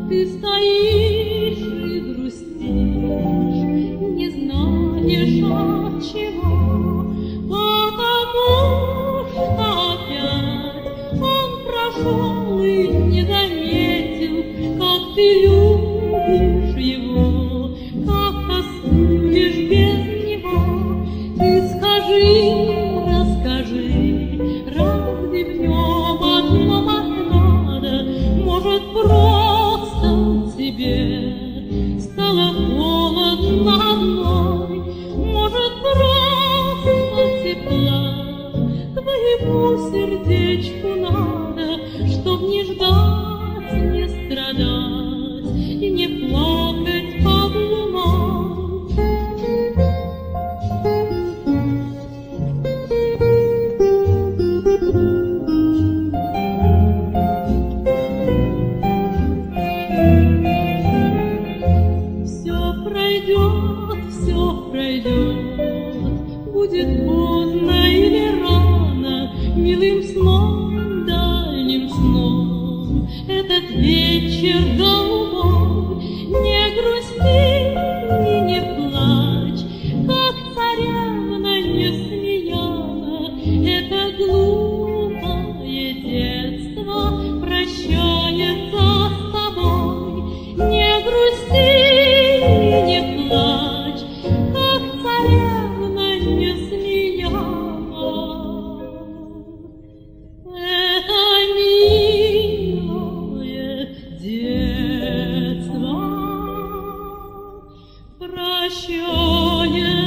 Ты стоишь и грустишь, не знаешь от чего, потому что опять он прошел и не заметил, как ты любишь его, как тоскуешь без него. Ты скажи, расскажи, разве в нем одном надо, может, просто тебе стало холодно одной, может, просто тепла твоему сердечку надо, чтоб не ждать, не страдать и не плакать под луной. Все пройдет, будет поздно или рано, милым сном, дальним сном, этот вечер голубой. Не грусти и не плачь, как царевна Несмеяна, это глупое детство прощается с тобой. Не грусти и не плачь, как царевна Несмеяна, это милое детство прощается.